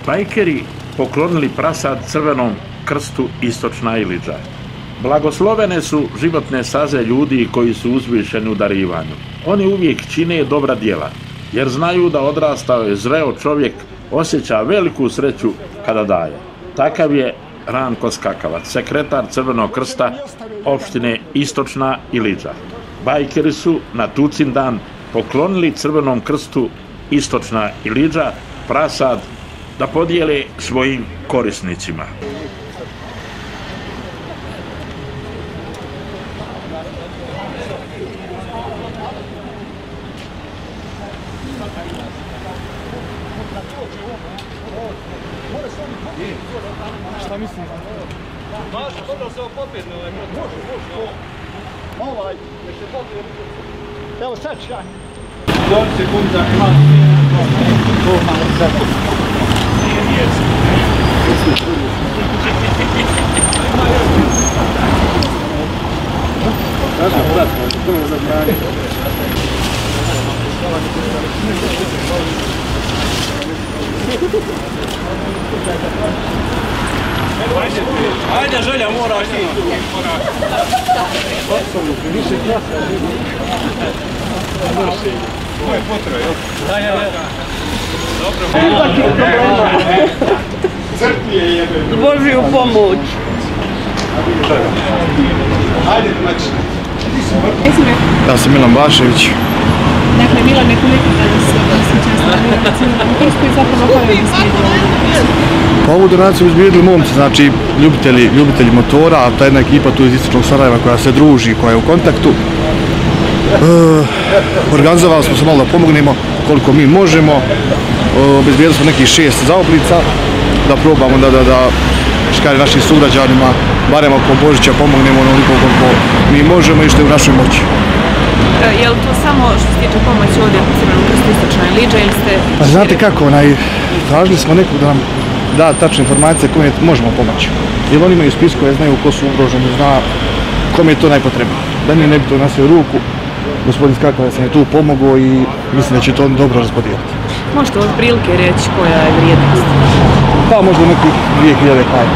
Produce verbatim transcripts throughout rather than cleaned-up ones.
Bajkeri poklonili prasad Crvenom krstu Istočna Ilidža. Blagoslovene su životne staze ljudi koji su uzvišeni u darivanju. Oni uvijek čine dobra djela, jer znaju da odrastao je zreo čovjek, osjeća veliku sreću kada daje. Takav je Ranko Skakavac, sekretar Crvenog krsta opštine Istočna Ilidža. Bajkeri su na tucin dan poklonili Crvenom krstu Istočna Ilidža prasad da podijele svojim korisnicima. Šta mislim? Maš, dobro se ovo popjedne, ovaj brod. Može, može. Ovaj, da se popjedne. Evo sad ću ja. Dom sekunda, ima. To malo sad. Nije mjesto. Sada, brat, to je zabranje. Ajde, Želja, moraš ti. Više klasa. Ovo je potreba, jel? Da, ja, ja. Dobro. Crpije jebe. Božiju pomoć. Ajde, znači. Ja sam Milan Bašević. Dakle, Milane, koliko danas si često na Crvenom krstu i zapravo koja je slijedila? Pa ovu donaciju izbjedili momci, znači ljubitelji, ljubitelji motora, a ta jedna ekipa tu iz Istočnog Sarajeva koja se druži, koja je u kontaktu. E, organizovali smo se malo da pomognemo koliko mi možemo. E, obezbijedili smo nekih šest zaoblica da probamo da, da, da škari našim sugrađanima, barem oko Božića pomognemo onoliko koliko mi možemo i što je u našoj moći. Je li to samo što se tiče pomoći ovdje u Crvenom krstu Istočna Ilidža ili ste... Pa znate kako, onaj, tražili smo nekog da nam da tačne informacije koje možemo pomoći. Jer oni imaju spisku, ja znaju ko su ugroženi, zna kome je to najpotrebno. Da mi ne bi to na svoju ruku, gospodin Skakavac je tu pomogao i mislim da će to dobro raspodijeliti. Možete od prilike reći koja je vrijednost? Pa možda nekih dvije hiljade kaj.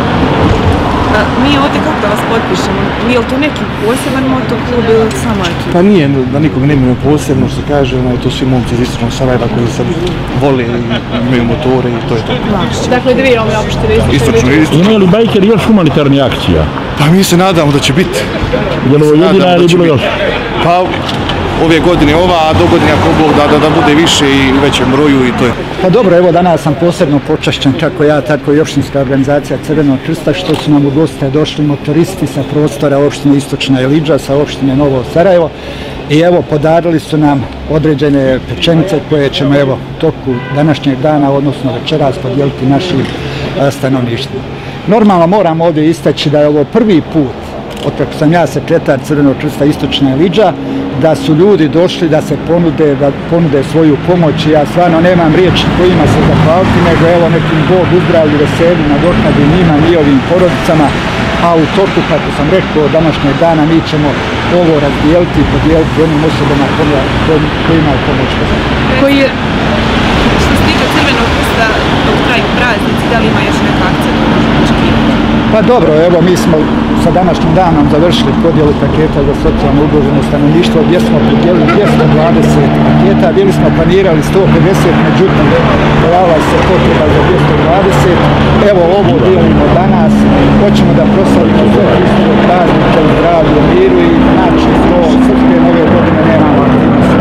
Mi ovdje kako da vas potpišemo? Je li to neki poseban motoklub ili samo ekipa? Pa nije da nikog ne imaju posebno, što se kaže, onaj, to svi momci iz Istočnog Sarajeva koji sad vole i imaju motore i to je to. Dakle, dvije ove opštine Istočno i Istočno. Imaju li Bajkeri još humanitarnih akcija? Pa mi se nadamo da će biti. Je li ovo jedina ili bilo još? Pa ove godine ova, a do godine ako Bog da, da, da bude više i u većem broju i to je. Pa dobro, evo danas sam posebno počašćen, kako ja, tako i opštinska organizacija Crvenog krsta, što su nam u goste došli motoristi sa prostora opštine Istočna Ilidža, sa opštine Novo Sarajevo. I evo, podarili su nam određene pečenice koje ćemo evo toku današnjeg dana, odnosno večeras, podijeliti našim stanovništvu. Normalno moram ovdje istaći da je ovo prvi put, otkako sam ja sekretar Crvenog krsta Istočna Ilidža, da su ljudi došli da se ponude, da ponude svoju pomoć i ja stvarno nemam riječi kojima se zahvaliti, nego evo nekim Bog uzdravlju, veseli, nadoknadi njima i ovim porodicama, a u toku, kako sam rekao, današnjeg dana mi ćemo ovo razdijeliti i podijeliti onim osobama kojima je pomoć potrebna. Koji je, što se tiče Crvenog krsta, dok traju praznici, da li ima još neka akcija da možemo očekivati? Pa dobro, evo mi smo sa današnjim danom završili podjelu paketa za socijalno ugroženo stanovništvo gdje smo podijelili dvjesto dvadeset paketa, bili smo planirali sto pedeset, međutim pojavila se potreba za dvjesto dvadeset. Evo ovo dijelimo danas, hoćemo da proslavimo sve Hristove praznike u zdravlju, miru i znači do srpske nove godine nemamo aktivnosti.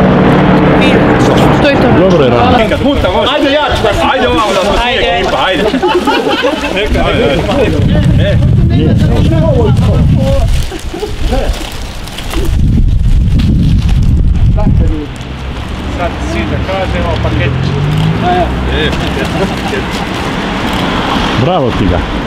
To je to. Dobro je rano. Nekad puta može. Ajde ja ću da se. Ajde ovamo da smo svije ekipa, ajde. Neka, ajde. Ne. Nije. Sad svi da kažemo paketić. Bravo ti ga.